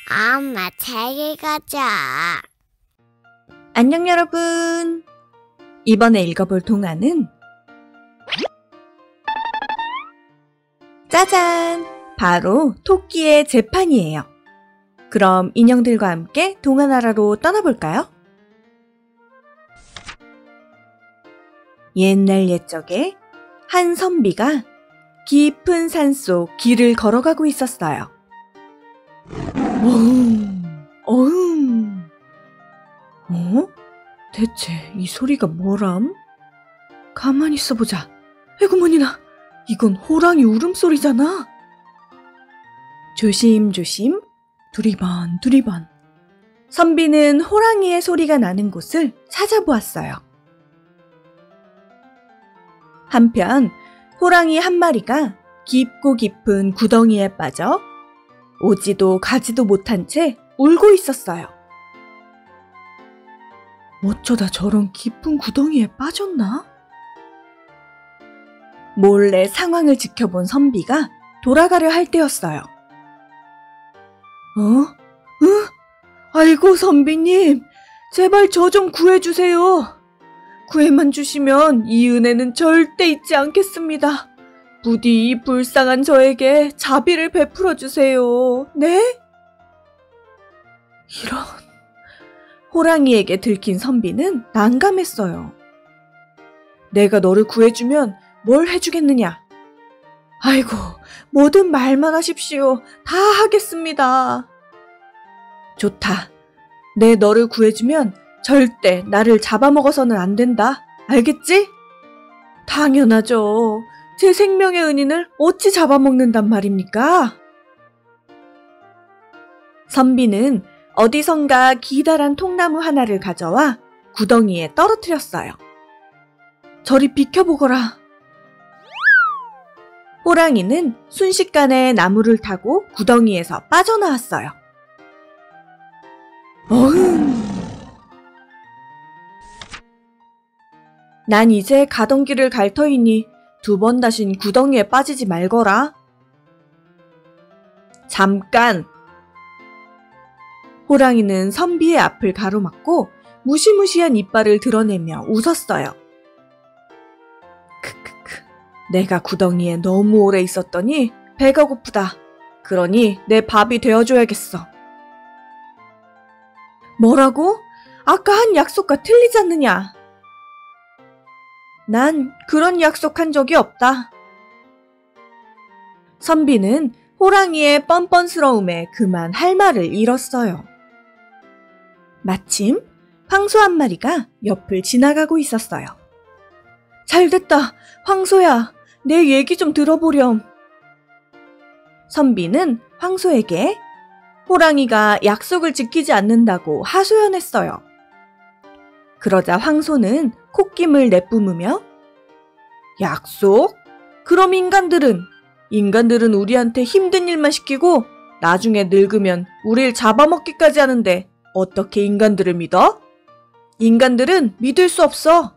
엄마 책 읽어줘. 안녕 여러분. 이번에 읽어볼 동화는 짜잔! 바로 토끼의 재판이에요. 그럼 인형들과 함께 동화나라로 떠나볼까요? 옛날 옛적에 한 선비가 깊은 산속 길을 걸어가고 있었어요. 어흥. 대체 이 소리가 뭐람? 가만히 있어보자. 에구머니나, 이건 호랑이 울음소리잖아. 조심조심, 두리번. 선비는 호랑이의 소리가 나는 곳을 찾아보았어요. 한편 호랑이 한 마리가 깊고 깊은 구덩이에 빠져 오지도 가지도 못한 채 울고 있었어요. 어쩌다 저런 깊은 구덩이에 빠졌나? 몰래 상황을 지켜본 선비가 돌아가려 할 때였어요. 아이고 선비님, 제발 저 좀 구해주세요. 구해만 주시면 이 은혜는 절대 잊지 않겠습니다. 부디 이 불쌍한 저에게 자비를 베풀어 주세요. 네? 이런... 호랑이에게 들킨 선비는 난감했어요. 내가 너를 구해주면 뭘 해주겠느냐? 아이고, 뭐든 말만 하십시오. 다 하겠습니다. 좋다. 내 너를 구해주면 절대 나를 잡아먹어서는 안 된다. 알겠지? 당연하죠. 제 생명의 은인을 어찌 잡아먹는단 말입니까? 선비는 어디선가 기다란 통나무 하나를 가져와 구덩이에 떨어뜨렸어요. 저리 비켜보거라. 호랑이는 순식간에 나무를 타고 구덩이에서 빠져나왔어요. 어흥! 난 이제 가던 길을 갈 터이니 두 번 다신 구덩이에 빠지지 말거라. 잠깐! 호랑이는 선비의 앞을 가로막고 무시무시한 이빨을 드러내며 웃었어요. 크크크, 내가 구덩이에 너무 오래 있었더니 배가 고프다. 그러니 내 밥이 되어줘야겠어. 뭐라고? 아까 한 약속과 틀리지 않느냐? 난 그런 약속한 적이 없다. 선비는 호랑이의 뻔뻔스러움에 그만 할 말을 잃었어요. 마침 황소 한 마리가 옆을 지나가고 있었어요. 잘됐다, 황소야. 내 얘기 좀 들어보렴. 선비는 황소에게 호랑이가 약속을 지키지 않는다고 하소연했어요. 그러자 황소는 콧김을 내뿜으며 약속? 그럼 인간들은 우리한테 힘든 일만 시키고 나중에 늙으면 우릴 잡아먹기까지 하는데 어떻게 인간들을 믿어? 인간들은 믿을 수 없어.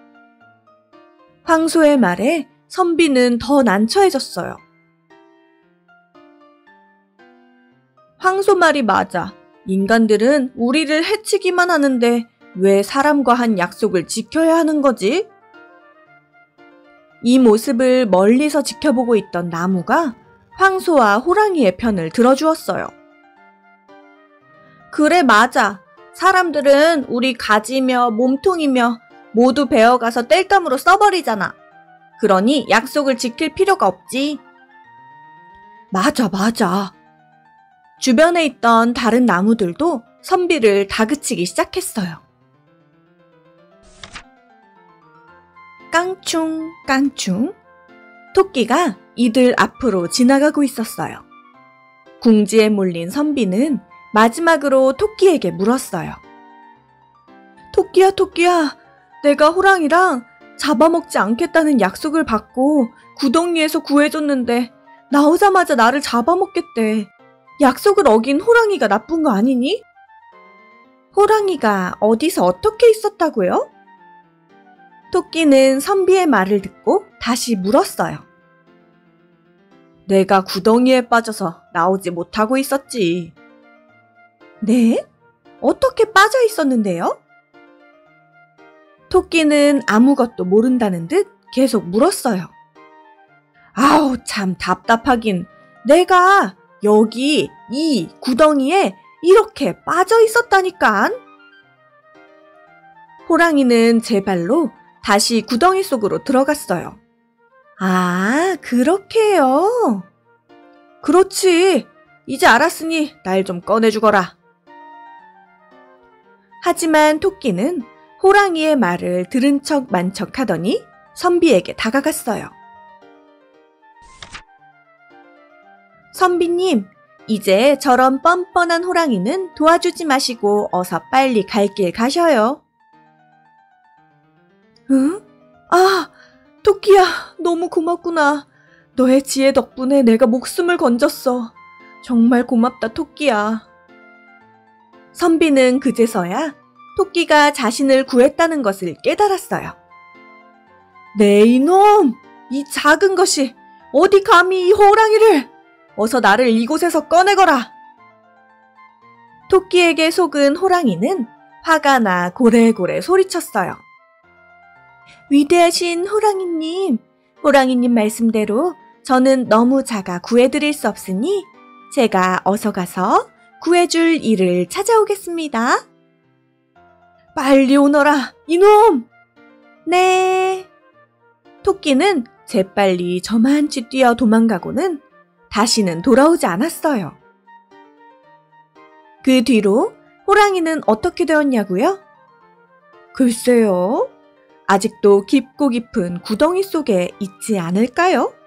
황소의 말에 선비는 더 난처해졌어요. 황소 말이 맞아. 인간들은 우리를 해치기만 하는데 왜 사람과 한 약속을 지켜야 하는 거지? 이 모습을 멀리서 지켜보고 있던 나무가 황소와 호랑이의 편을 들어주었어요. 그래, 맞아. 사람들은 우리 가지며 몸통이며 모두 베어가서 땔감으로 써버리잖아. 그러니 약속을 지킬 필요가 없지. 맞아. 주변에 있던 다른 나무들도 선비를 다그치기 시작했어요. 깡충. 토끼가 이들 앞으로 지나가고 있었어요. 궁지에 몰린 선비는 마지막으로 토끼에게 물었어요. 토끼야, 내가 호랑이랑 잡아먹지 않겠다는 약속을 받고 구덩이에서 구해줬는데 나오자마자 나를 잡아먹겠대. 약속을 어긴 호랑이가 나쁜 거 아니니? 호랑이가 어디서 어떻게 있었다고요? 토끼는 선비의 말을 듣고 다시 물었어요. 내가 구덩이에 빠져서 나오지 못하고 있었지. 네? 어떻게 빠져 있었는데요? 토끼는 아무것도 모른다는 듯 계속 물었어요. 아우, 참 답답하긴. 내가 여기 이 구덩이에 이렇게 빠져 있었다니깐. 호랑이는 제 발로 다시 구덩이 속으로 들어갔어요. 아, 그렇게요? 그렇지. 이제 알았으니 날 좀 꺼내주거라. 하지만 토끼는 호랑이의 말을 들은 척 만 척 하더니 선비에게 다가갔어요. 선비님, 이제 저런 뻔뻔한 호랑이는 도와주지 마시고 어서 빨리 갈 길 가셔요. 응? 아, 토끼야, 너무 고맙구나. 너의 지혜 덕분에 내가 목숨을 건졌어. 정말 고맙다, 토끼야. 선비는 그제서야 토끼가 자신을 구했다는 것을 깨달았어요. 네, 이놈! 이 작은 것이 어디 감히 이 호랑이를! 어서 나를 이곳에서 꺼내거라! 토끼에게 속은 호랑이는 화가 나 고래고래 소리쳤어요. 위대하신 호랑이님, 호랑이님 말씀대로 저는 너무 작아 구해드릴 수 없으니 제가 어서 가서 구해줄 이를 찾아오겠습니다. 빨리 오너라, 이놈! 네. 토끼는 재빨리 저만치 뛰어 도망가고는 다시는 돌아오지 않았어요. 그 뒤로 호랑이는 어떻게 되었냐고요? 글쎄요. 아직도 깊고 깊은 구덩이 속에 있지 않을까요?